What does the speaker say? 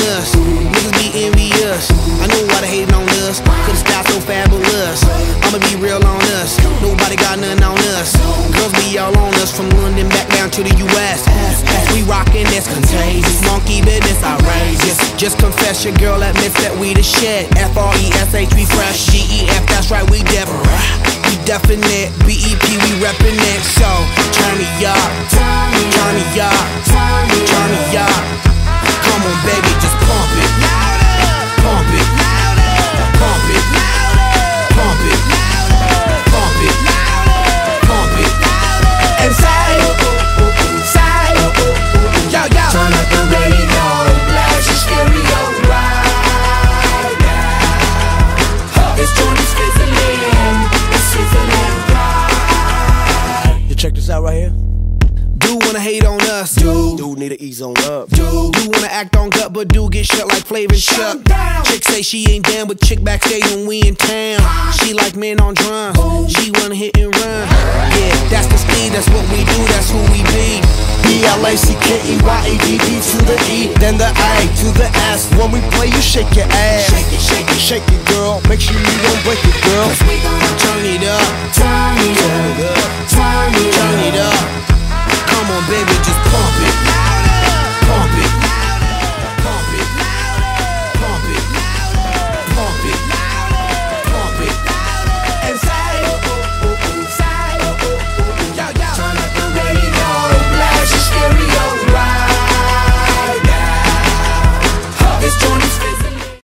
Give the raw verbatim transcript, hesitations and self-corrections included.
us. Niggas be envious. I know why they hating on us, cause the style so fabulous. I'ma be real on us, nobody got nothing on us. Girls be all on us, from London back down to the U S We rockin' this contagious, monkey business outrageous. Just confess your girl admits that we the shit. F R E S H, we fresh. G E F, that's right, we different. We definite. B E P, we reppin' it. So, turn me up, turn me up, turn me up. Come on baby, just pump it, pump it, pump it, pump it, pump it, pump it. And say, say, yo, yo. Turn up the radio, blast your stereo right now. This joint is fizzling, it's sizzling right. You check this out right here. Do wanna hate on us, Dude, dude need to ease on up. do do wanna act on gut, but do get shut like Flavor and Chuck. Chick say she ain't down, but chick backstage when we in town. She like men on drums, she wanna hit and run. Yeah, that's the speed, that's what we do, that's who we be. B L A C K E Y A D D to the E, then the A to the S. When we play, you shake your ass. Shake it, shake it, Shake it, girl. Make sure you don't break it, girl. cause we gon'